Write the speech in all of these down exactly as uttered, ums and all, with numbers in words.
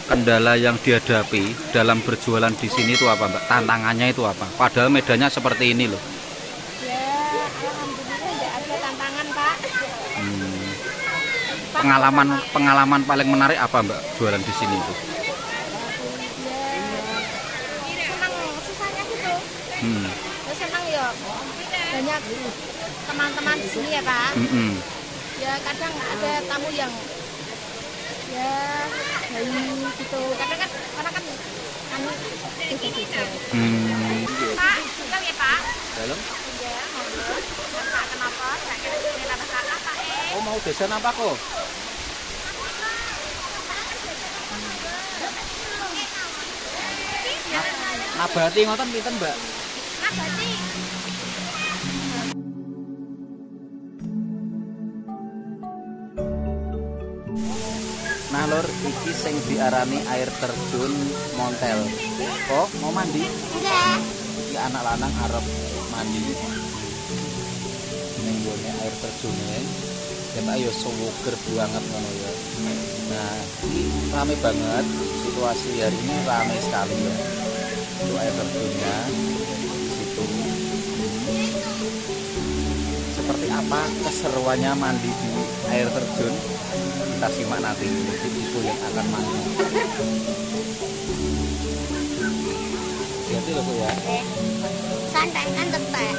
kendala yang dihadapi dalam berjualan di sini itu apa, Mbak? Tantangannya itu apa? Padahal medannya seperti ini loh. Ya, alhamdulillah nggak ada tantangan, Pak. Hmm. Pengalaman pengalaman paling menarik apa, Mbak, jualan di sini itu? Ya, senang susahnya gitu. Hmm. Ya, senang ya banyak teman-teman di sini ya, Pak. Hmm. Ya kadang ada tamu yang ya bayi gitu. Kadang kan orang kan anu gitu-gitu. Hmm. Pak, suka ya, Pak? Dalam? Ya, monggo. Pak, kenapa? Saya kira ini tambah kakak, Pak. Eh. Oh, mau desain apa kok? Nabati ngoten pinten, Mbak? Nabati. Nah, lur, iki sing diarani air terjun Montel. Oh, mau mandi? Enggak. Iki anak lanang arep mandi. Ning gone air terjune. Ketok ya seger banget ngono ya. Nah, ini rame banget. Situasi hari ini rame sekali ya. Itu air terjunnya di situ. Seperti apa keseruannya mandi di air terjun? Kita simak nanti ibu yang akan mandi. Hati-hati loh, Bu ya. Santai kan teteh.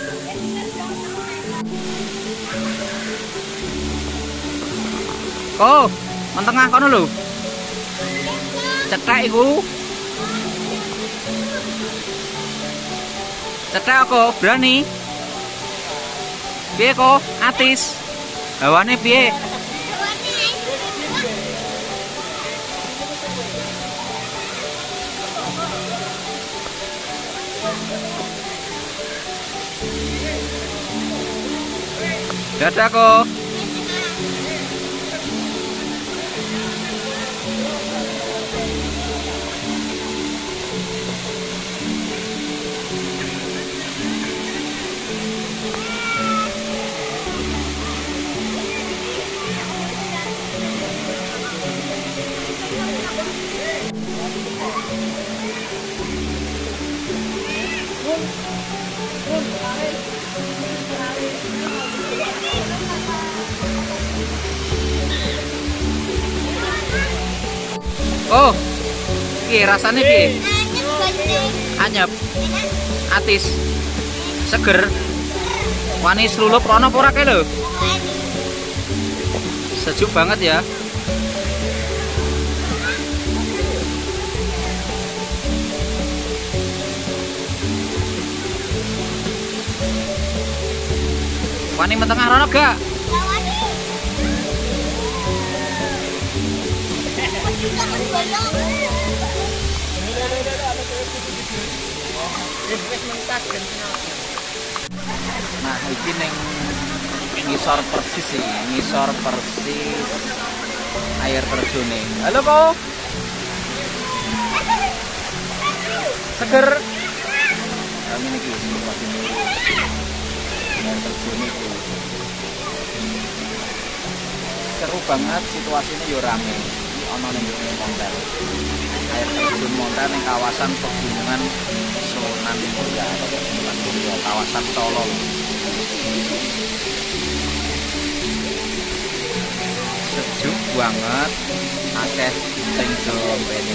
Oh, mentengah kono lho. Cetek iku. Cetek kok berani. Piye kok atis? Hawane piye? Dadah kok. Oh, piye rasane piye? Anyep, atis, seger, wani slulup rono ora kae lho. Sejuk banget ya. Wani mentengah rono gak? Nah, iki ning ngisor persis sih, ngisor persis air terjun. Halo, Kok. Seger. Kami niki air terjun itu. Seru banget, situasinya yo rame. Ono ning Montel. Air terjun Montel ning kawasan pegunungan Sunan Muria atau pegunungan Muria, kawasan Solo. Sejuk banget, akeh sing jombene.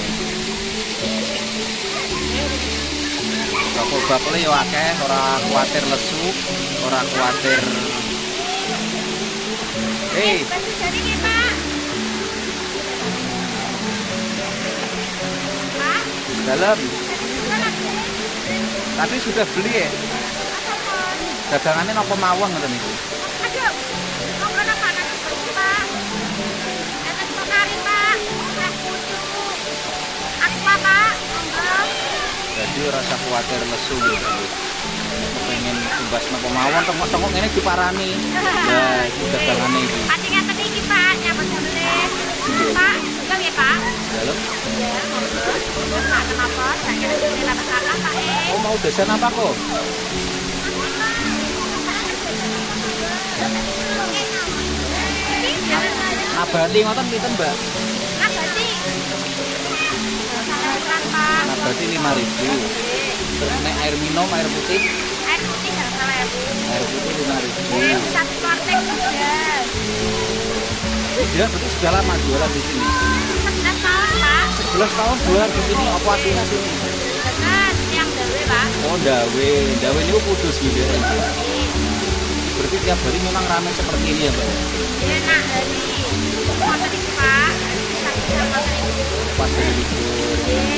Bakul-bakule yo akeh, ora kuwatir lesu, ora kuwatir. Hei, dalam. Tapi sudah beli ya? Dagangannya nopo mawon ngoten niku. Aduh, monggo napa nasi bersih, Pak. Enten penari, Pak. Teh pucuk. Aqua, Pak. Monggo. Jadi rasa khawatir lesu gitu. Pengen tumbas nopo mawon tengok-tengok ngene diparani. Ya, iki dagangannya iki. Pati ngaten iki, Pak. Nyambut sambel. Pak, enggak ya, Pak? Dalam. Ya, monggo. Pak, kenapa? Saya kira ini tambah kakak, Pak. Eh. Oh, mau desain apa kok? Nabati ngoten pinten, Mbak? Nabati. berarti lima ribu. Terus nek air minum, air putih? Air putih harga ribu. Air putih lima ribu. Eh, satu klotek sudah. Dia berarti sudah lama jualan di sini. sebelas tahun, Pak. sebelas tahun jualan di sini, apa artinya sini? Benar, yang dawe, Pak. Oh, dawe. Dawe ini kudus gitu ya. Berarti tiap hari memang ramai seperti ini ya, Mbak? Iya, nak dari motor itu, Pak. Bisa-bisa motor itu. Pas hari libur.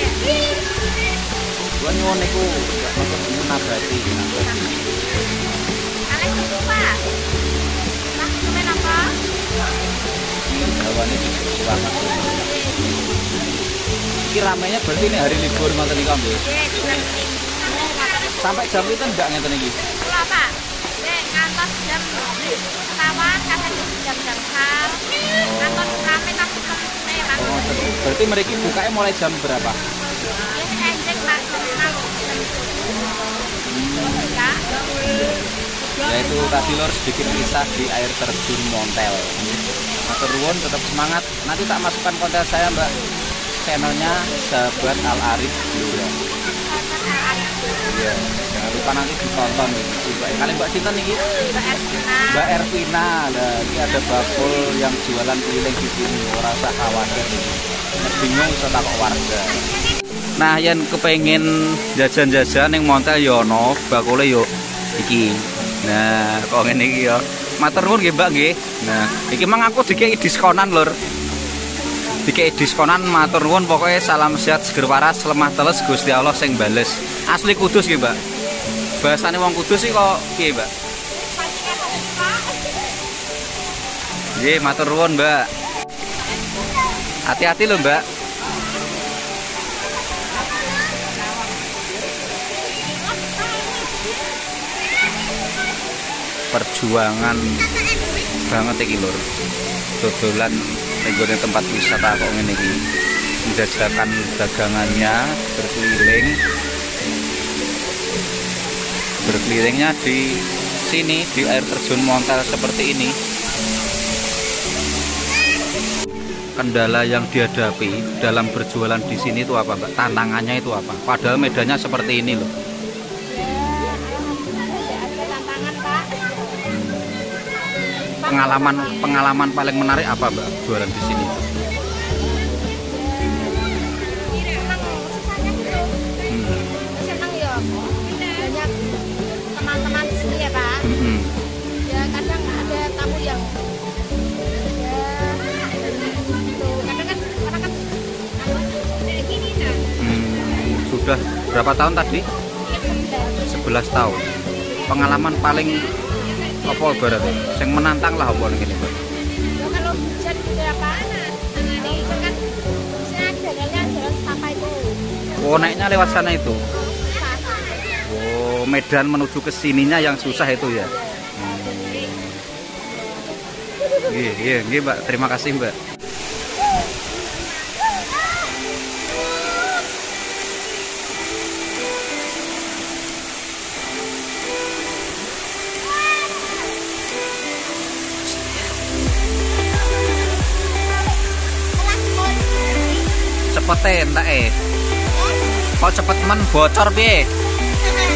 Gua nyuwun niku gak nonton menabati. Kalian tunggu, Pak. Nah, cuman apa? Hawane disusu banget. Iki ramainya berarti ini hari libur ngoten niku, Mbak. Sampai jam itu enggak ngeten iki. Kula, Pak. Nek ngantos jam sekawan, kadang jam-jam sal. Ngantos rame tapi temune, Pak. Oh, berarti mereka bukanya mulai jam berapa? Ini enjek, Pak. Jam enam. Ya. Yaitu tadi lor sedikit kisah di air terjun Montel. Matur nuwun, tetap semangat. Nanti tak masukkan konten saya, Mbak. Channelnya Sahabat Al Arif juga. Iya, jangan lupa nanti ditonton. Kali Mbak Sinten nih? Mbak Ervina. Mbak Ervina. Nah, ini ada bakul yang jualan keliling di sini. Ora usah khawatir. Bingung iso takok warga. Nah, yang kepengen jajan-jajan yang Montel yono, bakule yo iki. Nah, kok ngene iki ya. Matur nuwun nggih, Mbak nggih. Nah, iki mang aku dikeki diskonan lur. Dikeki diskonan, matur nuwun, pokoknya salam sehat seger waras, lemah teles Gusti Allah sing bales. Asli Kudus nggih, Mbak. Bahasane wong Kudus sih kok piye, Mbak? Nggih, matur nuwun, Mbak. Hati-hati lho, Mbak. Perjuangan banget iki lur. Dodolan nenggone tempat wisata kok ngene iki. Menjajakan dagangannya, berkeliling. Berkelilingnya di sini di air terjun Montel seperti ini. Kendala yang dihadapi dalam berjualan di sini itu apa, Mbak? Tantangannya itu apa? Padahal medannya seperti ini loh. Pengalaman pengalaman paling menarik apa, Mbak, jualan di sini? Senang susahnya gitu. Hmm. Senang ya. Banyak teman-teman di sini ya, Pak. Hmm. Ya kadang ada tamu yang ya gitu. Kadang kan orang kan dari sini nah. Hmm. Sudah berapa tahun tadi? sebelas tahun. Pengalaman paling apa berarti? Yang menantang lah apa ini, Mbak? Ya, kalau hujan juga apa? Ini itu kan misalnya jalannya jalan setapak itu. Oh, naiknya lewat sana itu. Susah. Oh, medan menuju ke sininya yang susah itu ya. Iya, iya, iya, Mbak. Terima kasih, Mbak. Cepet entek eh. Kok cepet men bocor piye?